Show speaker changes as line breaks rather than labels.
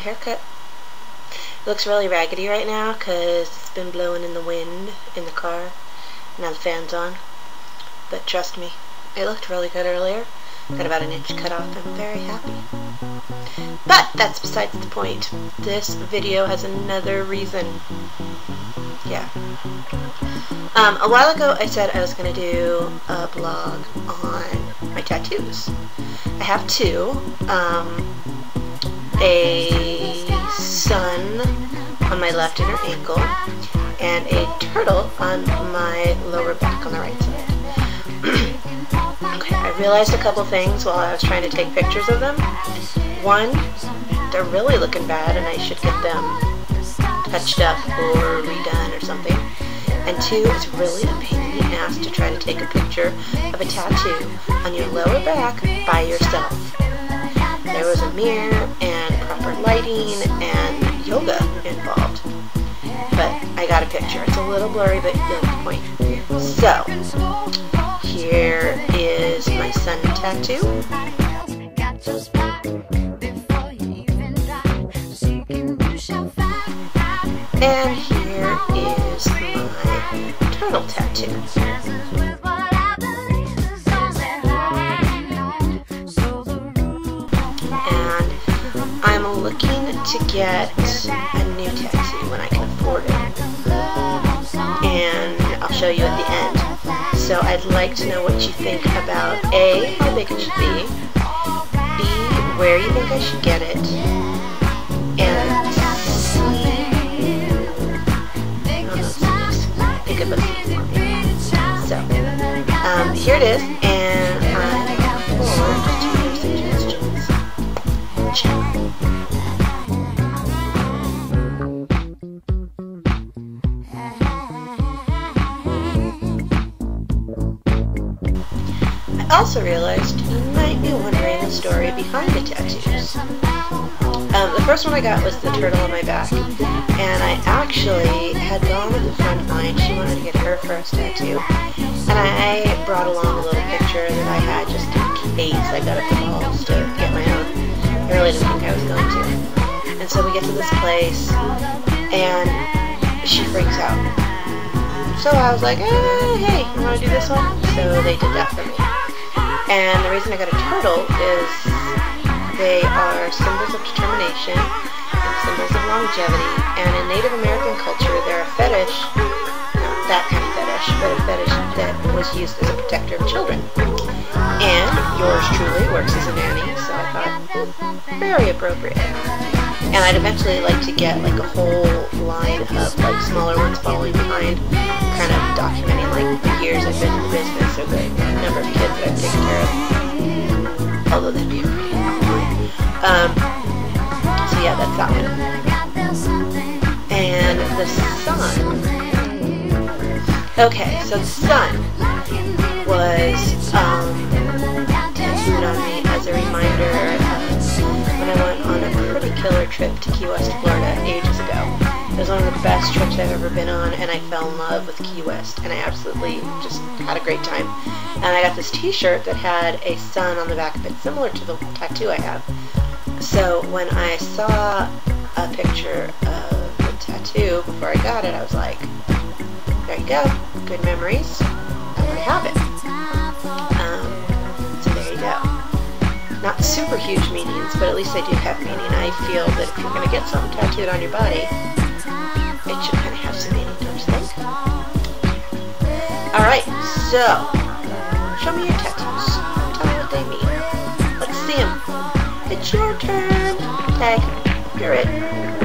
haircut. It looks really raggedy right now because it's been blowing in the wind in the car. Now the fan's on. But trust me, it looked really good earlier. Got about an inch cut off. I'm very happy. But that's besides the point. This video has another reason. Yeah. A while ago I said I was going to do a blog on my tattoos. I have two. A sun on my left inner ankle and a turtle on my lower back on the right side. Okay, I realized a couple things while I was trying to take pictures of them. One, they're really looking bad and I should get them touched up or redone or something. And two, it's really a pain in the ass to try to take a picture of a tattoo on your lower back by yourself. There was a mirror and proper lighting and yoga involved. But I got a picture. It's a little blurry, but you get the point. So, here is my sun tattoo. And here is my turtle tattoo. And I'm looking to get a new tattoo when I can afford it. And I'll show you at the end. So I'd like to know what you think about A, how big it should be, B, where you think I should get it, and C, think of a C for me. So, here it is, and I look forward to your suggestions. Ciao. I also realized you might be wondering the story behind the tattoos. The first one I got was the turtle on my back, and I actually had gone with a friend of mine. She wanted to get her first tattoo, and I brought along a little picture that I had just in case I got up the balls to get my own. I really didn't think I was going to. And so we get to this place, and she freaks out. So I was like, hey, you want to do this one? So they did that for me. And the reason I got a turtle is they are symbols of determination and symbols of longevity. And in Native American culture, they're a fetish, not that kind of fetish, but a fetish that was used as a protector of children. And yours truly works as a nanny, so I thought, very appropriate. And I'd eventually like to get like a whole line of like smaller ones following behind, kind of documenting like the years I've been in the business or the number of kids that I've taken care of. Although that'd be pretty so yeah, that's that one. And the sun. Okay, so the sun was tattooed on me as a reminder when I went on a pretty killer trip to Key West, Florida ages ago. It was one of the best trips I've ever been on, and I fell in love with Key West, and I absolutely just had a great time. And I got this t-shirt that had a sun on the back of it, similar to the tattoo I have. So when I saw a picture of the tattoo before I got it, I was like, there you go, good memories, I'm going to have it. So there you go. Not super huge meanings, but at least they do have meaning. I feel that if you're going to get something tattooed on your body, it should kind of have some meaning, don't you think? Alright, so, show me your tattoos. Tell me what they mean. Let's see them. It's your turn. Okay, you're it.